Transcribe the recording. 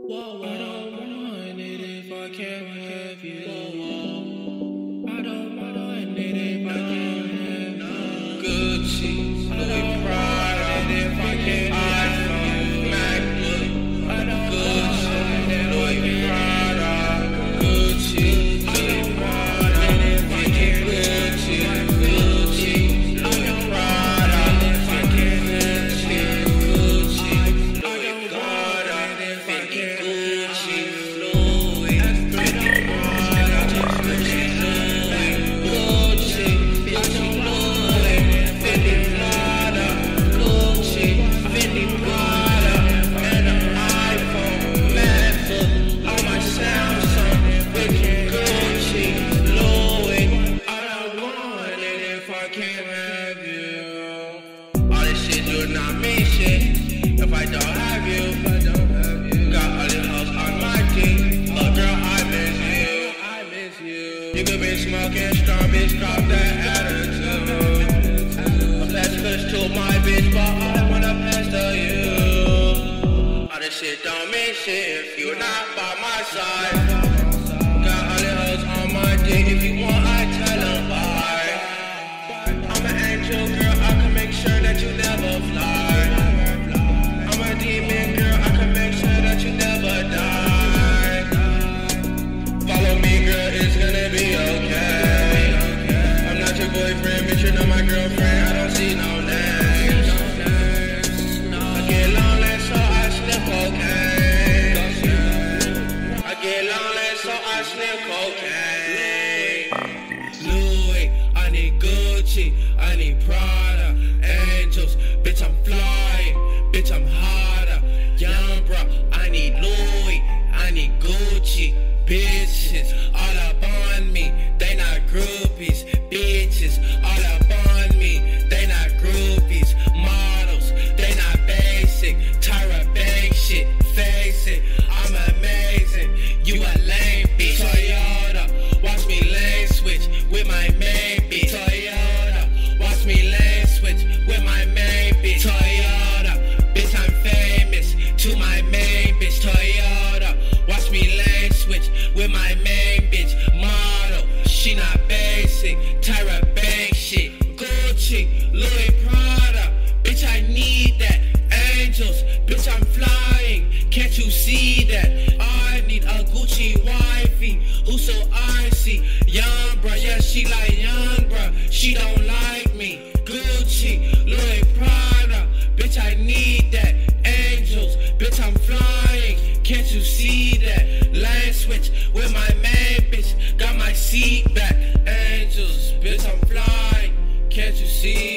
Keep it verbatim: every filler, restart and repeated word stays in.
Whoa, whoa. I don't want it if I can't have you. Whoa, whoa. I don't want it if I can't have you. Gucci, Louis Prada, if I can't have you. MacBook, I don't Gucci, Louis Prada, Gucci, Louis Prada, if I can't Gucci, Gucci, Louis Prada, if I can't Gucci, Gucci, Louis Prada, if I can't Gucci, Louis, Gucci, Prada, Gucci, Louis, Gucci, Gucci, Louis, Fendi Prada, Gucci, Fendi Prada, and an iPhone, MacBook, on my Samsung, with Gucci, Louis. I don't want it if I can't have you. All this shit do not mean shit if I don't have you. I don't have you. Got all these hoes on my team, but girl, I miss you. I miss you. You could be smoking strong, bitch, drop that attitude. I'm less push to my bitch, but I wanna pass to you. All this shit don't mean shit if you're not by my side. Got all these hoes on my dick, if you want, I tell them bye. I'm an angel, girl, I can make sure that you never fly. I'm a demon, girl, I can make sure that you never die. Follow me, girl, it's gonna be okay. I'm not your boyfriend, but you're not my girlfriend, I don't see no names. I get lonely, so I snip cocaine. I get lonely, so I snip cocaine. Louis, I need Gucci, I need Prada, Angels, bitch I'm flying, bitch I'm harder, young bro, I need Louis, I need Gucci, bitches, all up on me, they not groupies, bitches, all up on me, they not groupies, models, they not basic, Tyra Banks shit, face it, I'm amazing, you a lame bitch, Toyota, watch me lane switch with my main bitch, Toyota, watch me lane switch with my main bitch, Toyota, bitch I'm famous, to my main bitch, Toyota, watch me lane switch with my main bitch, model, she not basic, Tyra Banks shit, Gucci, Louis Prada, bitch I need that, Angels, bitch I'm flying, can't you see that, I need a Gucci wifey, who so icy, young bruh, yeah she like young bruh, she don't like me, Gucci, Louis Prada, bitch I need that, Angels, bitch I'm flying, can't you see that, lane switch with my main bitch, got my seat back, Angels, bitch I'm flying, can't you see